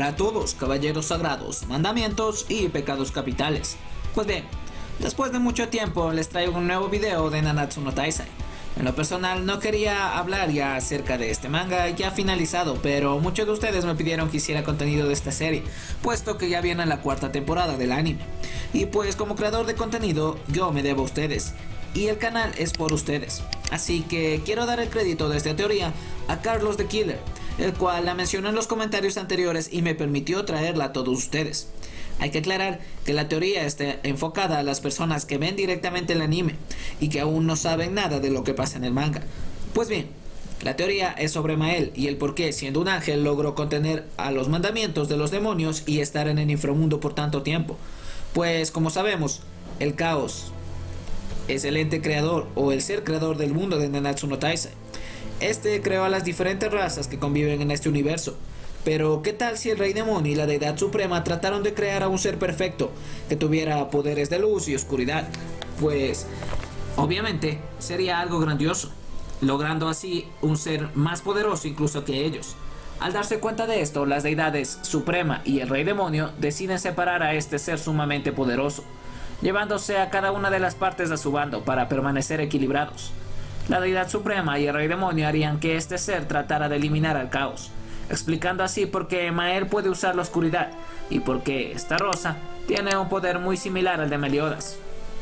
Hola a todos, caballeros sagrados, mandamientos y pecados capitales. Pues bien, después de mucho tiempo les traigo un nuevo video de Nanatsu no Taizai. En lo personal no quería hablar ya acerca de este manga ya finalizado, pero muchos de ustedes me pidieron que hiciera contenido de esta serie, puesto que ya viene la cuarta temporada del anime. Y pues como creador de contenido yo me debo a ustedes, y el canal es por ustedes. Así que quiero dar el crédito de esta teoría a Carlos the Killer, el cual la mencionó en los comentarios anteriores y me permitió traerla a todos ustedes. Hay que aclarar que la teoría está enfocada a las personas que ven directamente el anime y que aún no saben nada de lo que pasa en el manga. Pues bien, la teoría es sobre Mael y el por qué, siendo un ángel, logró contener a los mandamientos de los demonios y estar en el inframundo por tanto tiempo. Pues como sabemos, el caos es el ente creador o el ser creador del mundo de Nanatsu no Taizai. Este creó a las diferentes razas que conviven en este universo. Pero ¿qué tal si el Rey Demonio y la Deidad Suprema trataron de crear a un ser perfecto que tuviera poderes de luz y oscuridad? Pues obviamente sería algo grandioso, logrando así un ser más poderoso incluso que ellos. Al darse cuenta de esto, las Deidades Suprema y el Rey Demonio deciden separar a este ser sumamente poderoso, llevándose a cada una de las partes a su bando para permanecer equilibrados. La Deidad Suprema y el Rey Demonio harían que este ser tratara de eliminar al caos, explicando así por qué Mael puede usar la oscuridad y por qué esta rosa tiene un poder muy similar al de Meliodas,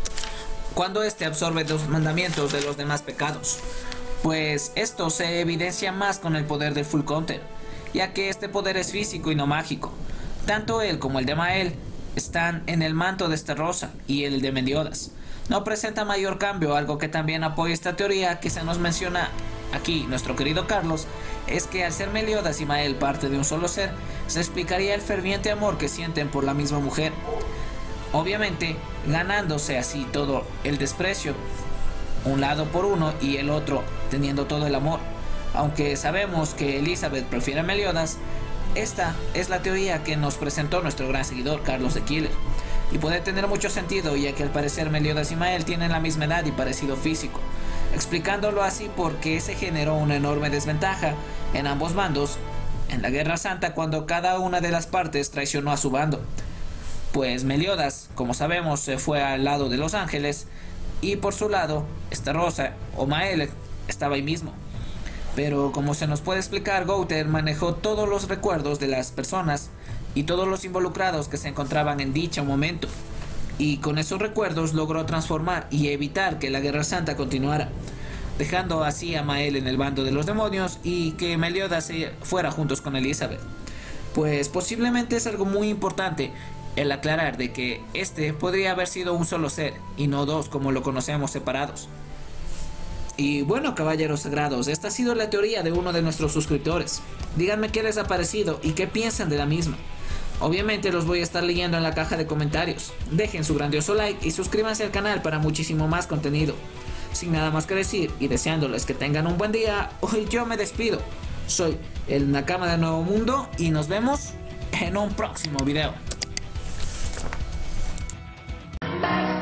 cuando este absorbe los mandamientos de los demás pecados. Pues esto se evidencia más con el poder del Full Counter, ya que este poder es físico y no mágico. Tanto él como el de Mael están en el manto de esta rosa y el de Meliodas no presenta mayor cambio. Algo que también apoya esta teoría que se nos menciona aquí nuestro querido Carlos es que al ser Meliodas y Mael parte de un solo ser, se explicaría el ferviente amor que sienten por la misma mujer, obviamente ganándose así todo el desprecio, un lado por uno y el otro teniendo todo el amor. Aunque sabemos que Elizabeth prefiere a Meliodas, esta es la teoría que nos presentó nuestro gran seguidor Carlos the Killer, y puede tener mucho sentido, ya que al parecer Meliodas y Mael tienen la misma edad y parecido físico, explicándolo así porque se generó una enorme desventaja en ambos bandos en la Guerra Santa cuando cada una de las partes traicionó a su bando. Pues Meliodas, como sabemos, se fue al lado de los ángeles y por su lado, esta rosa o Mael estaba ahí mismo. Pero como se nos puede explicar, Gouter manejó todos los recuerdos de las personas y todos los involucrados que se encontraban en dicho momento, y con esos recuerdos logró transformar y evitar que la Guerra Santa continuara, dejando así a Mael en el bando de los demonios y que Meliodas se fuera juntos con Elizabeth. Pues posiblemente es algo muy importante el aclarar de que este podría haber sido un solo ser y no dos como lo conocemos separados. Y bueno, caballeros sagrados, esta ha sido la teoría de uno de nuestros suscriptores. Díganme qué les ha parecido y qué piensan de la misma. Obviamente los voy a estar leyendo en la caja de comentarios. Dejen su grandioso like y suscríbanse al canal para muchísimo más contenido. Sin nada más que decir y deseándoles que tengan un buen día, hoy yo me despido. Soy el Nakama de Nuevo Mundo y nos vemos en un próximo video.